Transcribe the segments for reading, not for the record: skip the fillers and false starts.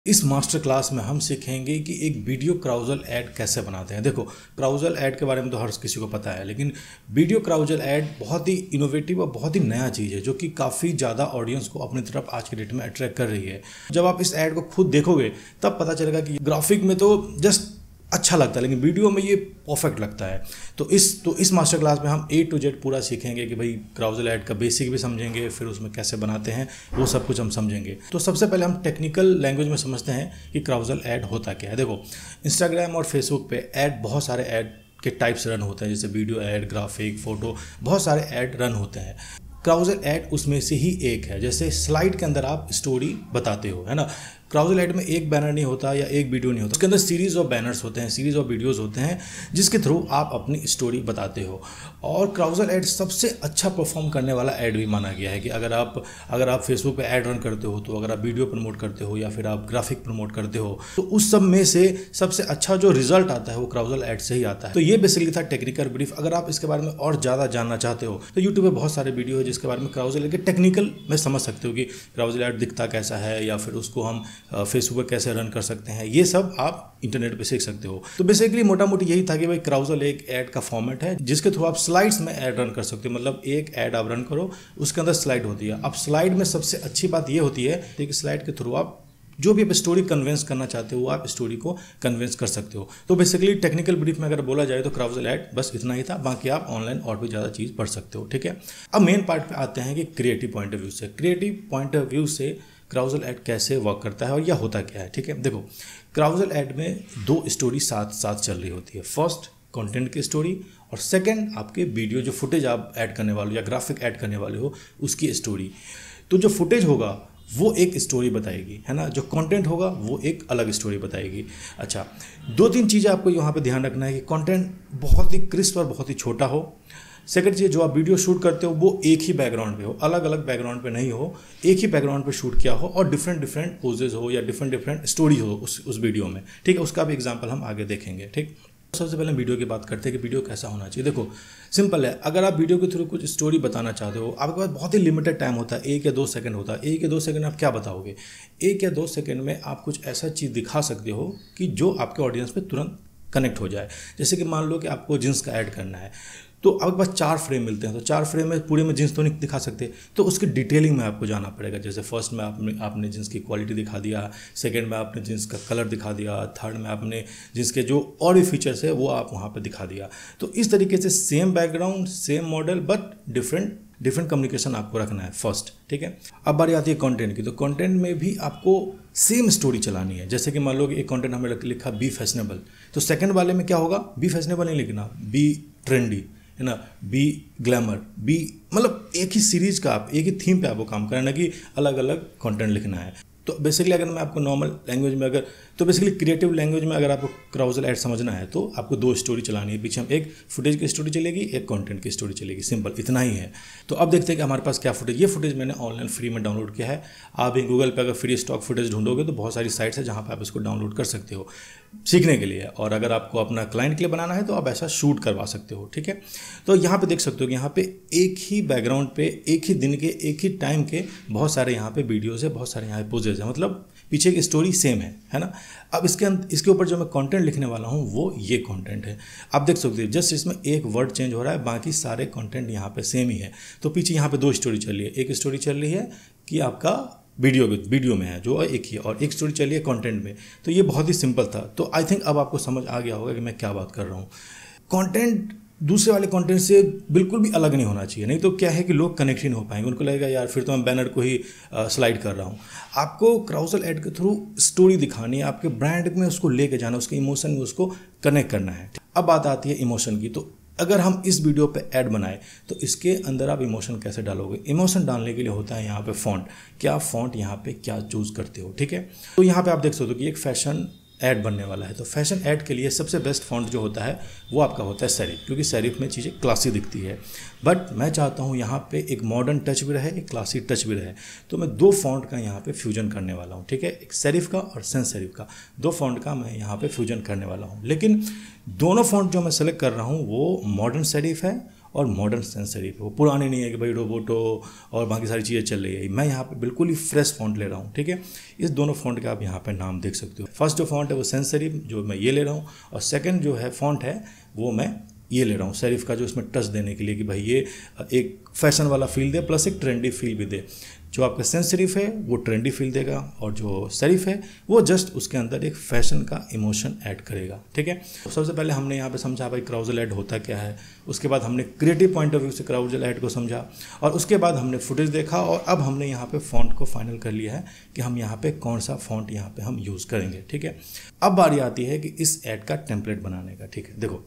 इस master class में हम सीखेंगे कि एक वीडियो क्राउजल ऐड कैसे बनाते हैं। देखो, क्राउजल ऐड के बारे में तो हर किसी को पता है, लेकिन वीडियो क्राउजल ऐड बहुत ही इनोवेटिव और बहुत ही नया चीज़ है जो कि काफ़ी ज़्यादा ऑडियंस को अपनी तरफ आज के डेट में अट्रैक्ट कर रही है। जब आप इस ऐड को खुद देखोगे तब पता चलेगा कि ग्राफिक में तो जस्ट अच्छा लगता है, लेकिन वीडियो में ये परफेक्ट लगता है। तो इस मास्टर क्लास में हम A to Z पूरा सीखेंगे कि भाई क्राउजल ऐड का बेसिक भी समझेंगे, फिर उसमें कैसे बनाते हैं वो सब कुछ हम समझेंगे। तो सबसे पहले हम टेक्निकल लैंग्वेज में समझते हैं कि क्राउजल ऐड होता क्या है। देखो, इंस्टाग्राम और फेसबुक पे ऐड, बहुत सारे ऐड के टाइप्स रन होते हैं, जैसे वीडियो ऐड, ग्राफिक, फोटो, बहुत सारे ऐड रन होते हैं। क्राउजल ऐड उसमें से ही एक है। जैसे स्लाइड के अंदर आप स्टोरी बताते हो, है ना। क्राउजल ऐड में एक बैनर नहीं होता या एक वीडियो नहीं होता, उसके अंदर सीरीज ऑफ बैनर्स होते हैं, सीरीज ऑफ वीडियोस होते हैं जिसके थ्रू आप अपनी स्टोरी बताते हो। और क्राउजल ऐड सबसे अच्छा परफॉर्म करने वाला ऐड भी माना गया है कि अगर आप फेसबुक पे ऐड रन करते हो, तो अगर आप वीडियो प्रमोट करते हो या फिर आप ग्राफिक प्रमोट करते हो, तो उस सब में से सबसे अच्छा जो रिजल्ट आता है वो क्राउजल ऐड से ही आता है। तो ये बेसिकली था टेक्निकल ब्रीफ। अगर आप इसके बारे में और ज़्यादा जानना चाहते हो तो यूट्यूब पे बहुत सारे वीडियो है जिसके बारे में क्राउजल ऐड के टेक्निकल में समझ सकते हो कि क्राउजल ऐड दिखता कैसा है, या फिर उसको हम फेसबुक पे कैसे रन कर सकते हैं। ये सब आप इंटरनेट पे सीख सकते हो। तो बेसिकली मोटा मोटी यही था कि भाई क्राउजल एक ऐड का फॉर्मेट है जिसके थ्रू आप स्लाइड्स में ऐड रन कर सकते हो। मतलब एक ऐड आप रन करो, उसके अंदर स्लाइड होती है। अब स्लाइड में सबसे अच्छी बात ये होती है कि स्लाइड के थ्रू आप जो भी आप स्टोरी कन्वेंस करना चाहते हो, आप स्टोरी को कन्वेंस कर सकते हो। तो बेसिकली टेक्निकल ब्रीफ में अगर बोला जाए तो क्राउजल ऐड बस इतना ही था। बाकी आप ऑनलाइन और भी ज़्यादा चीज़ पढ़ सकते हो, ठीक है। अब मेन पार्ट पे आते हैं कि क्रिएटिव पॉइंट ऑफ व्यू से, क्राउजल ऐड कैसे वर्क करता है और यह होता क्या है, ठीक है। देखो, क्राउजल ऐड में दो स्टोरी साथ साथ चल रही होती है। फर्स्ट कंटेंट की स्टोरी, और सेकंड आपके वीडियो जो फुटेज आप ऐड करने वाले हो या ग्राफिक ऐड करने वाले हो उसकी स्टोरी। तो जो फुटेज होगा वो एक स्टोरी बताएगी, है ना। जो कंटेंट होगा वो एक अलग स्टोरी बताएगी। अच्छा, दो तीन चीज़ें आपको यहाँ पे ध्यान रखना है कि कंटेंट बहुत ही क्रिस्प और बहुत ही छोटा हो। सेकंड चीज़, जो आप वीडियो शूट करते हो वो एक ही बैकग्राउंड पे हो, अलग अलग बैकग्राउंड पे नहीं हो, एक ही बैकग्राउंड पे शूट किया हो और डिफरेंट पोजेज हो या डिफरेंट स्टोरी हो उस वीडियो में, ठीक है। उसका भी एग्जांपल हम आगे देखेंगे, ठीक। सबसे पहले वीडियो की बात करते हैं कि वीडियो कैसा होना चाहिए। देखो, सिंपल है। अगर आप वीडियो के थ्रू कुछ स्टोरी बताना चाहते हो, आपके पास बहुत ही लिमिटेड टाइम होता है, 1 या 2 सेकंड होता है। 1 या 2 सेकंड आप क्या बताओगे? 1 या 2 सेकंड में आप कुछ ऐसा चीज़ दिखा सकते हो कि जो आपके ऑडियंस पे तुरंत कनेक्ट हो जाए। जैसे कि मान लो कि आपको जींस का ऐड करना है, तो आपके पास 4 फ्रेम मिलते हैं, तो 4 फ्रेम में पूरे में जींस तो नहीं दिखा सकते, तो उसकी डिटेलिंग में आपको जाना पड़ेगा। जैसे फर्स्ट में आपने जींस की क्वालिटी दिखा दिया, सेकंड में आपने जींस का कलर दिखा दिया, थर्ड में आपने जींस के जो और भी फीचर्स है वो आप वहाँ पे दिखा दिया। तो इस तरीके से same background, same model, but different communication आपको रखना है फर्स्ट, ठीक है। अब बारी आती है कंटेंट की। तो कंटेंट में भी आपको सेम स्टोरी चलानी है। जैसे कि मान लो कि एक कंटेंट हमें लिखा बी फैशनेबल, तो सेकंड वाले में क्या होगा? बी फैशनेबल नहीं लिखना, बी ट्रेंडी, है ना, बी ग्लैमर, बी, मतलब एक ही सीरीज का आप एक ही थीम पे आपको काम करना है कि अलग अलग कंटेंट लिखना है। तो बेसिकली अगर मैं आपको नॉर्मल लैंग्वेज में तो बेसिकली क्रिएटिव लैंग्वेज में अगर आपको क्राउजल ऐड समझना है तो आपको 2 स्टोरी चलानी है। पीछे हम एक फुटेज की स्टोरी चलेगी, एक कंटेंट की स्टोरी चलेगी, सिंपल इतना ही है। तो अब देखते हैं कि हमारे पास क्या फुटेज। ये फुटेज मैंने ऑनलाइन फ्री में डाउनलोड किया है। आप भी गूगल पे अगर फ्री स्टॉक फुटेज ढूंढोगे तो बहुत सारी साइट्स है जहाँ पर आप इसको डाउनलोड कर सकते हो सीखने के लिए। और अगर आपको अपना क्लाइंट के लिए बनाना है तो आप ऐसा शूट करवा सकते हो, ठीक है। तो यहाँ पे देख सकते हो कि यहाँ पे एक ही बैकग्राउंड पे एक ही दिन के एक ही टाइम के बहुत सारे यहाँ पे वीडियोज़ है, बहुत सारे यहाँ पे पोजेज है, मतलब पीछे की स्टोरी सेम है ना। अब इसके ऊपर जो मैं कंटेंट लिखने वाला हूँ वो ये कंटेंट है। आप देख सकते हो जस्ट इसमें एक वर्ड चेंज हो रहा है, बाकी सारे कंटेंट यहाँ पे सेम ही है। तो पीछे यहाँ पे 2 स्टोरी चल रही है। एक स्टोरी चल रही है कि आपका वीडियो में है जो एक ही, और एक स्टोरी चल रही है कंटेंट में। तो ये बहुत ही सिंपल था। तो आई थिंक अब आपको समझ आ गया होगा कि मैं क्या बात कर रहा हूँ। कंटेंट दूसरे वाले कंटेंट से बिल्कुल भी अलग नहीं होना चाहिए, नहीं तो क्या है कि लोग कनेक्ट ही नहीं हो पाएंगे। उनको लगेगा यार फिर तो मैं बैनर को ही स्लाइड कर रहा हूँ। आपको क्राउजल ऐड के थ्रू स्टोरी दिखानी है, आपके ब्रांड में उसको लेके जाना, उसके इमोशन में उसको कनेक्ट करना है। अब बात आती है इमोशन की। तो अगर हम इस वीडियो पे ऐड बनाए तो इसके अंदर आप इमोशन कैसे डालोगे? इमोशन डालने के लिए होता है यहाँ पे फॉन्ट। क्या फॉन्ट यहाँ पे क्या चूज़ करते हो, ठीक है। तो यहाँ पे आप देख सकते हो कि एक फैशन ऐड बनने वाला है। तो फैशन ऐड के लिए सबसे बेस्ट फॉन्ट जो होता है वो आपका होता है सेरिफ, क्योंकि सेरिफ में चीज़ें क्लासी दिखती है। बट मैं चाहता हूँ यहाँ पे एक मॉडर्न टच भी रहे, एक क्लासी टच भी रहे। तो मैं 2 फॉन्ट का यहाँ पे फ्यूजन करने वाला हूँ, ठीक है। एक सेरिफ का और सेंस सेरिफ का, 2 फॉन्ट का मैं यहाँ पे फ्यूजन करने वाला हूँ। लेकिन दोनों फॉन्ट जो मैं सेलेक्ट कर रहा हूँ वो मॉडर्न सेरिफ है और मॉडर्न सेंस सेरिफ है। वो पुराने नहीं है कि भाई रोबोटो और बाकी सारी चीज़ें चल रही है। मैं यहाँ पे बिल्कुल ही फ्रेश फॉन्ट ले रहा हूँ, ठीक है। इस दोनों फॉन्ट का आप यहाँ पे नाम देख सकते हो। फर्स्ट जो फॉन्ट है वो सेंस सेरिफ, जो मैं ये ले रहा हूँ, और सेकंड जो है फॉन्ट है वो मैं ये ले रहा हूँ सेरिफ का, जो इसमें टच देने के लिए कि भाई ये एक फैशन वाला फील दे प्लस एक ट्रेंडी फील भी दे। जो आपका सेंस सेरिफ है वो ट्रेंडी फील देगा, और जो सेरिफ है वो जस्ट उसके अंदर एक फैशन का इमोशन ऐड करेगा, ठीक है। तो सबसे पहले हमने यहाँ पे समझा भाई क्राउजल ऐड होता क्या है, उसके बाद हमने क्रिएटिव पॉइंट ऑफ व्यू से क्राउजल ऐड को समझा, और उसके बाद हमने फुटेज देखा, और अब हमने यहाँ पे फॉन्ट को फाइनल कर लिया है कि हम यहाँ पे कौन सा फॉन्ट यहाँ पे हम यूज़ करेंगे, ठीक है। अब बारी आती है कि इस ऐड का टेम्पलेट बनाने का, ठीक है। देखो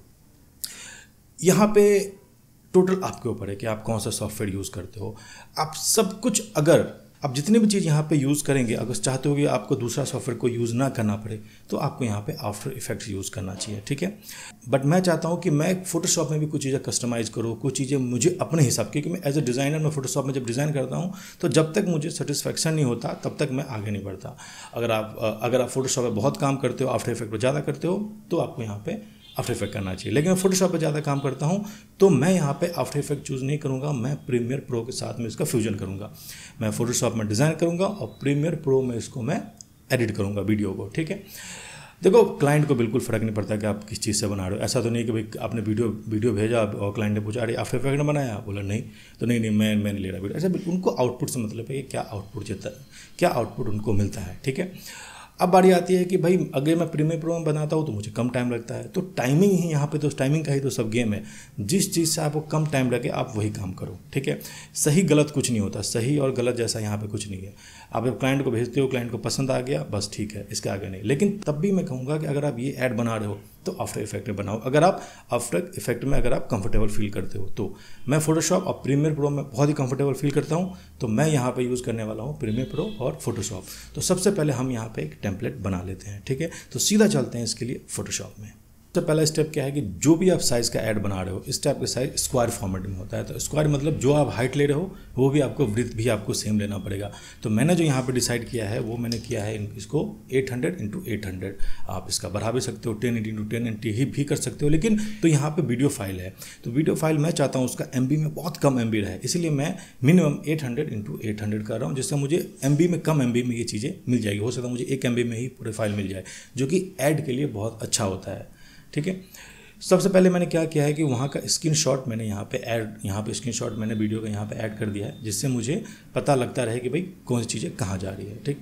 यहाँ पे टोटल आपके ऊपर है कि आप कौन सा सॉफ्टवेयर यूज़ करते हो। आप सब कुछ, अगर आप जितनी भी चीज़ यहाँ पे यूज़ करेंगे, अगर चाहते हो कि आपको दूसरा सॉफ्टवेयर को यूज़ ना करना पड़े, तो आपको यहाँ पे आफ्टर इफेक्ट्स यूज़ करना चाहिए, ठीक है। बट मैं चाहता हूँ कि मैं फोटोशॉप में भी कुछ चीज़ें कस्टमाइज़ करूँ, कुछ चीज़ें मुझे अपने हिसाब की, क्योंकि मैं एज ए डिज़ाइनर मैं फोटोशॉप में जब डिज़ाइन करता हूँ तो जब तक मुझे सेटिस्फैक्शन नहीं होता तब तक मैं आगे नहीं बढ़ता। अगर आप फोटोशॉप में बहुत काम करते हो, आफ्टर इफेक्ट पर ज़्यादा करते हो, तो आपको यहाँ पे आफ्टर इफेक्ट करना चाहिए। लेकिन मैं फोटोशॉप पे ज़्यादा काम करता हूँ तो मैं यहाँ पे आफ्टर इफेक्ट चूज़ नहीं करूँगा, मैं प्रीमियर प्रो के साथ में इसका फ्यूजन करूँगा। मैं फोटोशॉप में डिज़ाइन करूँगा और प्रीमियर प्रो में इसको मैं एडिट करूँगा वीडियो को, ठीक है। देखो क्लाइंट को बिल्कुल फ़र्क नहीं पड़ता कि आप किस चीज़ से बना रहे हो। ऐसा तो नहीं कि भाई आपने वीडियो भेजा और क्लाइंट ने पूछा अरे आफ्टर इफेक्ट ने बनाया, बोला नहीं, तो नहीं मैं नहीं ले रहा वीडियो। ऐसा उनको आउटपुट से मतलब है कि क्या आउटपुट देता है, क्या आउटपुट उनको मिलता है, ठीक है। अब बारी आती है कि भाई अगर मैं प्रीमियर प्रो में बनाता हूँ तो मुझे कम टाइम लगता है, तो टाइमिंग ही यहाँ पे, तो टाइमिंग का ही तो सब गेम है। जिस चीज़ से आपको कम टाइम लगे आप वही काम करो, ठीक है। सही गलत कुछ नहीं होता, सही और गलत जैसा यहाँ पे कुछ नहीं है। आप जब क्लाइंट को भेजते हो, क्लाइंट को पसंद आ गया, बस ठीक है, इसके आगे नहीं। लेकिन तब भी मैं कहूँगा कि अगर आप ये ऐड बना रहे हो तो आफ्टर इफेक्ट में बनाओ, अगर आप आफ्टर इफेक्ट में अगर आप कंफर्टेबल फील करते हो तो। मैं फोटोशॉप और प्रीमियर प्रो में बहुत ही कंफर्टेबल फील करता हूँ, तो मैं यहाँ पे यूज़ करने वाला हूँ प्रीमियर प्रो और फोटोशॉप। तो सबसे पहले हम यहाँ पे एक टेम्पलेट बना लेते हैं, ठीक है। तो सीधा चलते हैं इसके लिए फोटोशॉप में। सबसे पहला स्टेप क्या है कि जो भी आप साइज़ का ऐड बना रहे हो, इस टाइप का साइज स्क्वायर फॉर्मेट में होता है। तो स्क्वायर मतलब जो आप हाइट ले रहे हो वो भी आपको ब्रीथ भी आपको सेम लेना पड़ेगा। तो मैंने जो यहाँ पे डिसाइड किया है वो मैंने किया है इसको 800 × 800। आप इसका बढ़ा भी सकते हो, 1080 × 1080 ही भी कर सकते हो, लेकिन तो यहाँ पे वीडियो फाइल है, तो वीडियो फाइल मैं चाहता हूँ उसका MB में बहुत कम MB रहे, इसलिए मैं मिनिमम 800 × 800 कर रहा हूँ, जिससे मुझे MB में कम MB में ये चीज़ें मिल जाएगी। हो सकता है मुझे 1 MB में ही पूरे फाइल मिल जाए, जो कि ऐड के लिए बहुत अच्छा होता है, ठीक है। सबसे पहले मैंने क्या किया है कि वहाँ का स्क्रीनशॉट मैंने यहाँ पे स्क्रीनशॉट मैंने वीडियो का यहाँ पे ऐड कर दिया है, जिससे मुझे पता लगता रहे कि भाई कौन सी चीज़ें कहाँ जा रही है, ठीक।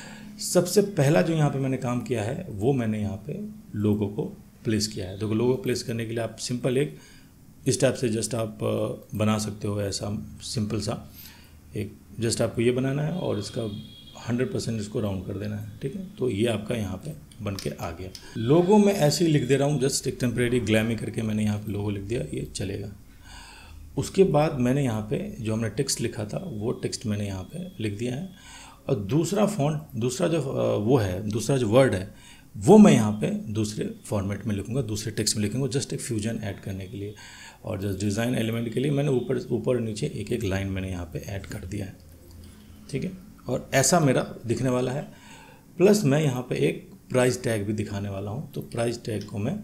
सबसे पहला जो यहाँ पे मैंने काम किया है वो मैंने यहाँ पे लोगो को प्लेस किया है। देखो लोगो प्लेस करने के लिए आप सिंपल एक इस टाइप से जस्ट आप बना सकते हो, ऐसा सिंपल सा एक जस्ट आपको ये बनाना है और इसका 100% इसको राउंड कर देना है, ठीक है। तो ये आपका यहाँ पे बन के आ गया। लोगो में ऐसे ही लिख दे रहा हूँ, जस्ट एक टेम्परेरी ग्लैमी करके मैंने यहाँ पे लोगो लिख दिया, ये चलेगा। उसके बाद मैंने यहाँ पे जो हमने टेक्स्ट लिखा था वो टेक्स्ट मैंने यहाँ पे लिख दिया है, और दूसरा फॉन्ट, दूसरा जो वर्ड है वो मैं यहाँ पे दूसरे फॉर्मेट में लिखूँगा, दूसरे टेक्स्ट में लिखूँगा, जस्ट एक फ्यूजन ऐड करने के लिए। और जस्ट डिज़ाइन एलिमेंट के लिए मैंने ऊपर नीचे एक एक लाइन मैंने यहाँ पे ऐड कर दिया है, ठीक है। और ऐसा मेरा दिखने वाला है। प्लस मैं यहाँ पे एक प्राइस टैग भी दिखाने वाला हूँ, तो प्राइस टैग को मैं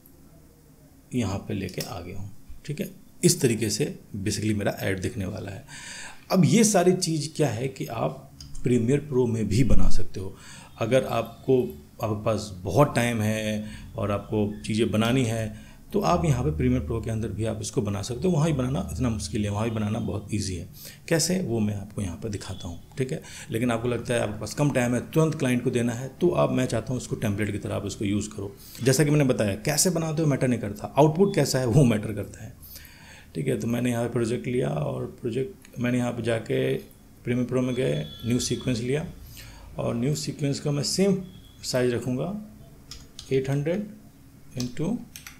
यहाँ पे लेके आ गया हूँ, ठीक है। इस तरीके से बेसिकली मेरा ऐड दिखने वाला है। अब ये सारी चीज़ क्या है कि आप प्रीमियर प्रो में भी बना सकते हो। अगर आपके पास बहुत टाइम है और आपको चीज़ें बनानी है तो आप यहाँ पे प्रीमियर प्रो के अंदर भी आप इसको बना सकते हो। वहाँ ही बनाना इतना मुश्किल है, वहाँ ही बनाना बहुत इजी है। कैसे, वो मैं आपको यहाँ पे दिखाता हूँ, ठीक है। लेकिन आपको लगता है आपके पास कम टाइम है, तुरंत क्लाइंट को देना है, तो आप मैं चाहता हूँ उसको टेम्पलेट की तरह आप इसको यूज़ करो। जैसा कि मैंने बताया, कैसे बनाते हो मैटर नहीं करता, आउटपुट कैसा है वो मैटर करता है, ठीक है। तो मैंने यहाँ पर प्रोजेक्ट लिया और प्रोजेक्ट मैंने यहाँ पर जाके प्रीमियर प्रो में गए, न्यू सीक्वेंस लिया और न्यू सीक्वेंस का मैं सेम साइज़ रखूँगा 800 ×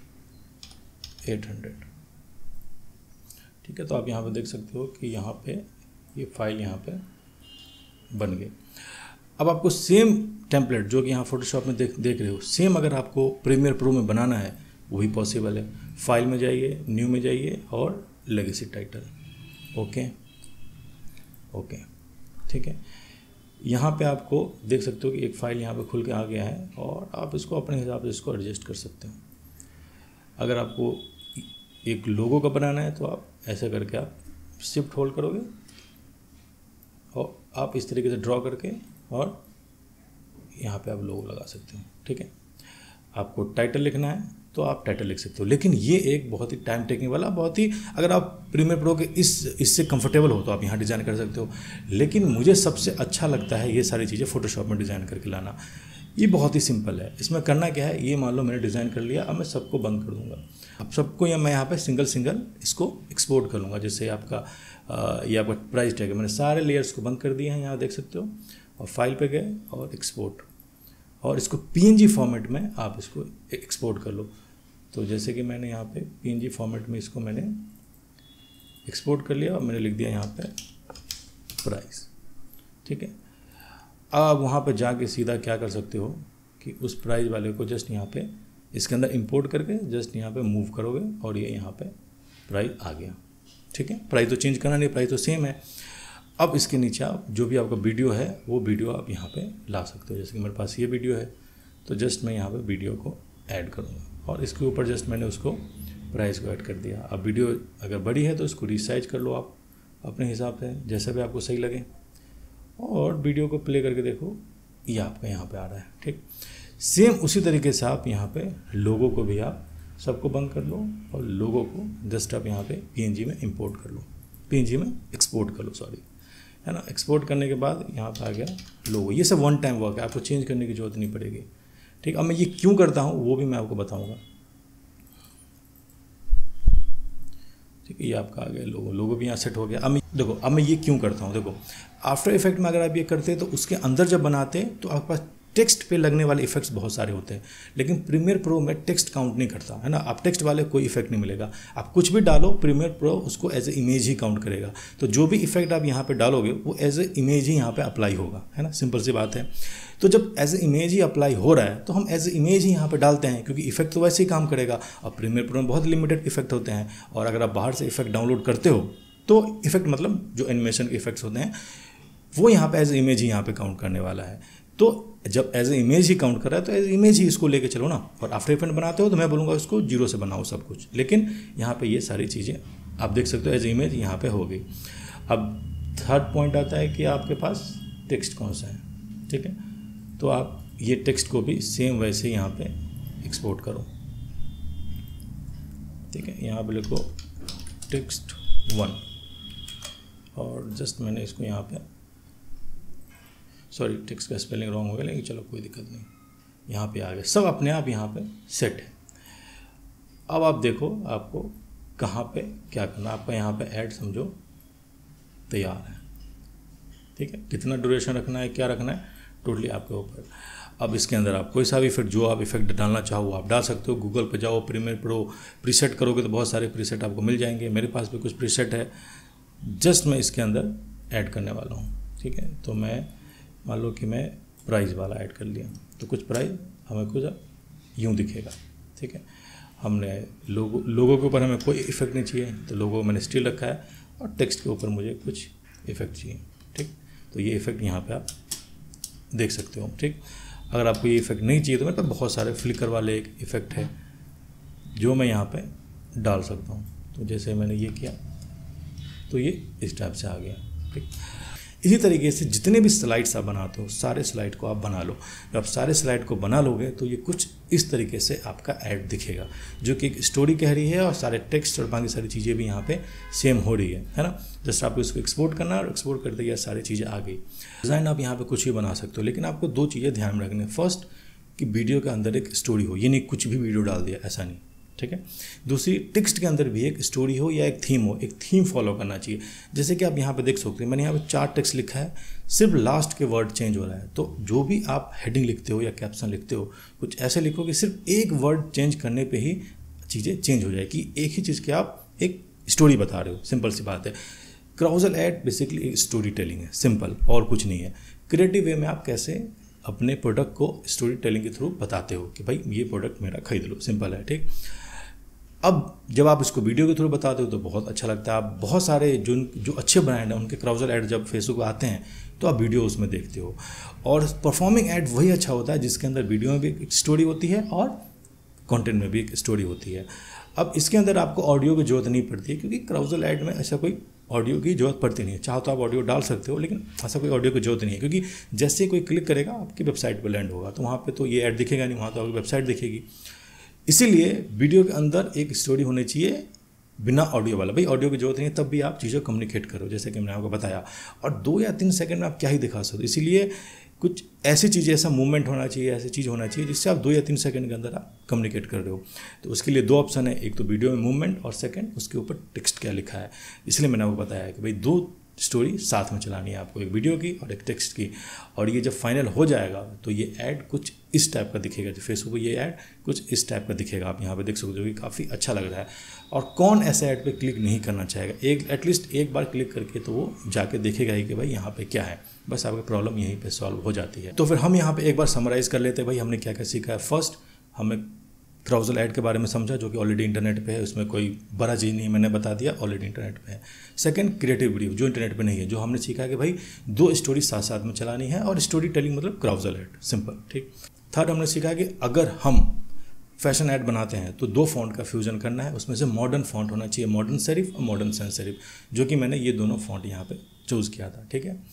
800, ठीक है। तो आप यहाँ पे देख सकते हो कि यहाँ पे ये फाइल यहाँ पे बन गई। अब आपको सेम टेम्पलेट जो कि यहाँ फोटोशॉप में देख रहे हो, सेम अगर आपको प्रीमियर प्रो में बनाना है वो भी पॉसिबल है। फाइल में जाइए, न्यू में जाइए और लेगेसी टाइटल, ओके, ठीक है। यहाँ पे आपको देख सकते हो कि एक फ़ाइल यहाँ पे खुल के आ गया है और आप इसको अपने हिसाब से इसको एडजस्ट कर सकते हो। अगर आपको एक लोगो का बनाना है तो आप ऐसा करके आप शिफ्ट होल्ड करोगे और आप इस तरीके से ड्रॉ करके और यहाँ पे आप लोगो लगा सकते हो। ठीक है, आपको टाइटल लिखना है तो आप टाइटल लिख सकते हो। लेकिन ये एक बहुत ही टाइम टेकिंग वाला, बहुत ही, अगर आप प्रीमियर प्रो के इससे कंफर्टेबल हो तो आप यहाँ डिज़ाइन कर सकते हो। लेकिन मुझे सबसे अच्छा लगता है ये सारी चीज़ें फोटोशॉप में डिज़ाइन करके लाना। ये बहुत ही सिंपल है। इसमें करना क्या है, ये मान लो मैंने डिज़ाइन कर लिया, अब मैं सबको बंद कर दूंगा। अब सबको या मैं यहाँ पे सिंगल सिंगल इसको एक्सपोर्ट कर लूँगा। जैसे आपका ये आपका प्राइस टैग है, मैंने सारे लेयर्स को बंद कर दिए हैं, यहाँ देख सकते हो। और फाइल पे गए और एक्सपोर्ट, और इसको PNG फॉर्मेट में आप इसको एक्सपोर्ट कर लो। तो जैसे कि मैंने यहाँ पे PNG फॉर्मेट में इसको मैंने एक्सपोर्ट कर लिया और मैंने लिख दिया यहाँ पे प्राइस। ठीक है, अब वहाँ पे जाके सीधा क्या कर सकते हो कि उस प्राइस वाले को जस्ट यहाँ पे इसके अंदर इंपोर्ट करके जस्ट यहाँ पे मूव करोगे और ये यहाँ पे प्राइस आ गया। ठीक है, प्राइस तो चेंज करना नहीं, प्राइस तो सेम है। अब इसके नीचे आप जो भी आपका वीडियो है वो वीडियो आप यहाँ पे ला सकते हो। जैसे कि मेरे पास ये वीडियो है तो जस्ट मैं यहाँ पे वीडियो को ऐड करूँगा और इसके ऊपर जस्ट मैंने उसको प्राइस को ऐड कर दिया। अब वीडियो अगर बड़ी है तो इसको रिसाइज कर लो आप अपने हिसाब से, जैसा भी आपको सही लगे, और वीडियो को प्ले करके देखो, ये आपका यहाँ पे आ रहा है। ठीक, सेम उसी तरीके से आप यहाँ पे लोगो को भी आप सबको बंद कर लो और लोगो को जस्ट आप यहाँ पे PNG में इंपोर्ट कर लो, PNG में एक्सपोर्ट कर लो, सॉरी, है ना। एक्सपोर्ट करने के बाद यहाँ पे आ गया लोगो। ये सब वन टाइम वर्क है, आपको चेंज करने की जरूरत नहीं पड़ेगी। ठीक, अब मैं ये क्यों करता हूँ वो भी मैं आपको बताऊँगा। ठीक है, ये आपका आ गया लोगो, लोगो भी यहाँ सेट हो गया। अब देखो, अब मैं ये क्यों करता हूँ, देखो आफ्टर इफेक्ट में अगर आप ये करते हैं तो उसके अंदर जब बनाते हैं तो आपके पास टेक्स्ट पे लगने वाले इफेक्ट्स बहुत सारे होते हैं। लेकिन प्रीमियर प्रो में टेक्स्ट काउंट नहीं करता, है ना। आप टेक्स्ट वाले कोई इफेक्ट नहीं मिलेगा, आप कुछ भी डालो प्रीमियर प्रो उसको एज ए इमेज ही काउंट करेगा। तो जो भी इफेक्ट आप यहाँ पे डालोगे वो एज ए इमेज ही यहाँ पे अप्लाई होगा, है ना, सिंपल सी बात है। तो जब एज ए इमेज ही अप्लाई हो रहा है तो हम एज ए इमेज ही यहाँ पे डालते हैं, क्योंकि इफेक्ट तो वैसे ही काम करेगा। और प्रीमियर प्रो में बहुत लिमिटेड इफेक्ट होते हैं, और अगर आप बाहर से इफेक्ट डाउनलोड करते हो तो इफेक्ट मतलब जो एनिमेशन के इफेक्ट्स होते हैं वो यहाँ पे एज ए इमेज ही यहाँ पे काउंट करने वाला है। तो जब एज ए इमेज ही काउंट कर रहा है तो एज ए इमेज ही इसको लेके चलो ना। और आफ्टर इफेक्ट बनाते हो तो मैं बोलूँगा उसको जीरो से बनाओ सब कुछ। लेकिन यहाँ पे ये सारी चीज़ें आप देख सकते हो एज ए इमेज यहाँ पे हो गई। अब थर्ड पॉइंट आता है कि आपके पास टेक्स्ट कौन सा है। ठीक है, तो आप ये टेक्स्ट को भी सेम वैसे यहाँ पे एक्सपोर्ट करो। ठीक है, यहाँ पे लिखो टेक्स्ट 1 और जस्ट मैंने इसको यहाँ पे, सॉरी टेक्स्ट का स्पेलिंग रॉन्ग हो गया, लेकिन चलो कोई दिक्कत नहीं, यहाँ पे आ गया, सब अपने आप यहाँ पे सेट है। अब आप देखो आपको कहाँ पे क्या करना, आपका यहाँ पे ऐड समझो तैयार है। ठीक है, कितना ड्यूरेशन रखना है, क्या रखना है, टोटली आपके ऊपर। अब इसके अंदर आप कोई सा भी इफेक्ट, जो आप इफेक्ट डालना चाहो आप डाल सकते हो। गूगल पे जाओ, प्रीमियर प्रो प्रीसेट करोगे तो बहुत सारे प्रीसेट आपको मिल जाएंगे। मेरे पास भी कुछ प्रीसेट है, जस्ट मैं इसके अंदर ऐड करने वाला हूँ। ठीक है, तो मैं मान लो कि मैं प्राइस वाला ऐड कर लिया, तो कुछ प्राइस हमें कुछ यूँ दिखेगा। ठीक है, हमने लोगों के ऊपर हमें कोई इफेक्ट नहीं चाहिए, तो लोगो मैंने स्टिल रखा है, और टेक्स्ट के ऊपर मुझे कुछ इफेक्ट चाहिए। ठीक, तो ये इफेक्ट यहाँ पे आप देख सकते हो। ठीक, अगर आपको ये इफेक्ट नहीं चाहिए तो मेरे पास बहुत सारे फ्लिकर वाले एक इफेक्ट है जो मैं यहाँ पे डाल सकता हूँ। तो जैसे मैंने ये किया तो ये इस टाइप से आ गया। ठीक, इसी तरीके से जितने भी स्लाइड्स आप बनाते हो सारे स्लाइड को आप बना लो। जब आप सारे स्लाइड को बना लोगे तो ये कुछ इस तरीके से आपका ऐड दिखेगा, जो कि एक स्टोरी कह रही है और सारे टेक्स्ट और बाकी सारी चीज़ें भी यहाँ पे सेम हो रही है ना। जस्ट आपको इसको एक्सपोर्ट करना और एक्सपोर्ट कर दिया, सारी चीज़ें आ गई। डिज़ाइन आप यहाँ पे कुछ भी बना सकते हो, लेकिन आपको दो चीज़ें ध्यान में रखनी है। फर्स्ट कि वीडियो के अंदर एक स्टोरी हो, ये नहीं कुछ भी वीडियो डाल दिया, ऐसा नहीं। ठीक है, दूसरी टेक्स्ट के अंदर भी एक स्टोरी हो या एक थीम हो, एक थीम फॉलो करना चाहिए। जैसे कि आप यहाँ पे देख सकते हैं, मैंने यहाँ पे 4 टेक्स्ट लिखा है, सिर्फ लास्ट के वर्ड चेंज हो रहा है। तो जो भी आप हेडिंग लिखते हो या कैप्शन लिखते हो, कुछ ऐसे लिखो कि सिर्फ एक वर्ड चेंज करने पे ही चीज़ें चेंज हो जाए, कि एक ही चीज़ की आप एक स्टोरी बता रहे हो। सिंपल सी बात है। क्राउजल ऐड बेसिकली एक स्टोरी टेलिंग है, सिंपल, और कुछ नहीं है। क्रिएटिव वे में आप कैसे अपने प्रोडक्ट को स्टोरी टेलिंग के थ्रू बताते हो कि भाई ये प्रोडक्ट मेरा खरीद लो, सिंपल है। ठीक, अब जब आप इसको वीडियो के थ्रू बताते हो तो बहुत अच्छा लगता है। आप बहुत सारे जो अच्छे ब्रांड हैं उनके क्राउजल ऐड जब फेसबुक पे आते हैं तो आप वीडियो उसमें देखते हो। और परफॉर्मिंग ऐड वही अच्छा होता है जिसके अंदर वीडियो में भी एक स्टोरी होती है और कंटेंट में भी एक स्टोरी होती है। अब इसके अंदर आपको ऑडियो की जरूरत नहीं पड़ती है, क्योंकि क्राउजल ऐड में ऐसा कोई ऑडियो की जरूरत पड़ती नहीं है। चाहो तो आप ऑडियो डाल सकते हो, लेकिन ऐसा कोई ऑडियो की जरूरत नहीं है, क्योंकि जैसे कोई क्लिक करेगा आपकी वेबसाइट पर लैंड होगा, तो वहाँ पे तो ये ऐड दिखेगा नहीं, वहाँ तो आपकी वेबसाइट दिखेगी। इसीलिए वीडियो के अंदर एक स्टोरी होनी चाहिए बिना ऑडियो वाला। भाई ऑडियो की जरूरत नहीं है, तब भी आप चीज़ें कम्युनिकेट करो, जैसे कि मैंने आपको बताया। और 2 या 3 सेकंड में आप क्या ही दिखा सकते, इसीलिए कुछ ऐसी चीज़ें, ऐसा मूवमेंट होना चाहिए, ऐसी चीज़ होना चाहिए जिससे आप 2 या 3 सेकंड के अंदर आप कम्युनिकेट कर रहे हो। तो उसके लिए 2 ऑप्शन है, एक तो वीडियो में मूवमेंट और सेकंड उसके ऊपर टेक्स्ट क्या लिखा है। इसलिए मैंने आपको बताया कि भाई 2 स्टोरी साथ में चलानी है आपको, एक वीडियो की और एक टेक्स्ट की। और ये जब फाइनल हो जाएगा तो ये ऐड कुछ इस टाइप का दिखेगा, जो फेसबुक ये ऐड कुछ इस टाइप का दिखेगा, आप यहाँ पे देख सकते हो, कि काफ़ी अच्छा लग रहा है। और कौन ऐसे ऐड पे क्लिक नहीं करना चाहेगा, एटलीस्ट एक बार क्लिक करके तो वो जाके देखेगा ही कि भाई यहाँ पे क्या है। बस आपकी प्रॉब्लम यहीं पे सॉल्व हो जाती है। तो फिर हम यहाँ पे एक बार समराइज़ कर लेते हैं भाई हमने क्या क्या सीखा है। फर्स्ट, हमें क्राउजल ऐड के बारे में समझा, जो कि ऑलरेडी इंटरनेट पे है, उसमें कोई बड़ा चीज़ नहीं, मैंने बता दिया, ऑलरेडी इंटरनेट पे है। सेकंड, क्रिएटिव वीडियो, जो इंटरनेट पे नहीं है, जो हमने सीखा कि भाई 2 स्टोरी साथ साथ में चलानी है, और स्टोरी टेलिंग मतलब क्राउजल ऐड, सिंपल, ठीक। थर्ड, हमने सीखा कि अगर हम फैशन ऐड बनाते हैं तो 2 फॉन्ट का फ्यूजन करना है, उसमें से मॉडर्न फॉन्ट होना चाहिए, मॉडर्न सेरिफ और मॉडर्न सैंस सेरिफ, जो कि मैंने ये दोनों फॉन्ट यहाँ पे चूज़ किया था, ठीक है।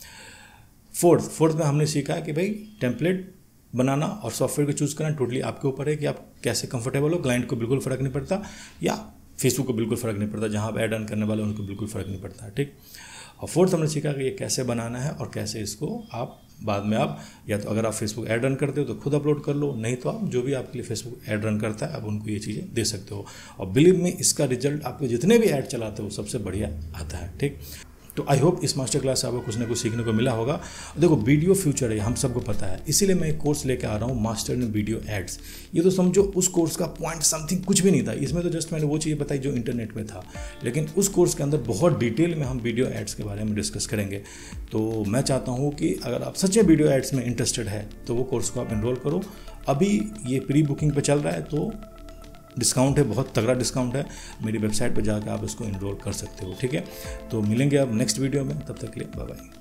फोर्थ में हमने सीखा कि भाई टेम्पलेट बनाना और सॉफ्टवेयर को चूज़ करना टोटली आपके ऊपर है कि आप कैसे कंफर्टेबल हो। क्लाइंट को बिल्कुल फ़र्क नहीं पड़ता, या फेसबुक को बिल्कुल फ़र्क नहीं पड़ता, जहाँ आप ऐड रन करने वाले उनको बिल्कुल फ़र्क नहीं पड़ता, ठीक। और फोर्थ, हमने सीखा कि ये कैसे बनाना है और कैसे इसको आप बाद में आप, या तो अगर आप फेसबुक ऐड रन करते हो तो खुद अपलोड कर लो, नहीं तो आप जो भी आपके लिए फेसबुक ऐड रन करता है आप उनको ये चीज़ें दे सकते हो। और बिलीव में इसका रिजल्ट आपके जितने भी ऐड चलाते हो सबसे बढ़िया आता है, ठीक। तो आई होप इस मास्टर क्लास से आपको कुछ ना कुछ सीखने को मिला होगा। देखो वीडियो फ्यूचर है, हम सबको पता है, इसीलिए मैं एक कोर्स लेके आ रहा हूँ, मास्टर इन वीडियो एड्स। ये तो समझो उस कोर्स का पॉइंट समथिंग कुछ भी नहीं था, इसमें तो जस्ट मैंने वो चीज़ बताई जो इंटरनेट में था, लेकिन उस कोर्स के अंदर बहुत डिटेल में हम वीडियो एड्स के बारे में डिस्कस करेंगे। तो मैं चाहता हूँ कि अगर आप सच्चे वीडियो एड्स में इंटरेस्टेड है तो वो कोर्स को आप इनरोल करो। अभी ये प्री बुकिंग पर चल रहा है, तो डिस्काउंट है, बहुत तगड़ा डिस्काउंट है, मेरी वेबसाइट पर जाकर आप इसको इनरोल कर सकते हो, ठीक है। तो मिलेंगे अब नेक्स्ट वीडियो में, तब तक के लिए बाय बाय।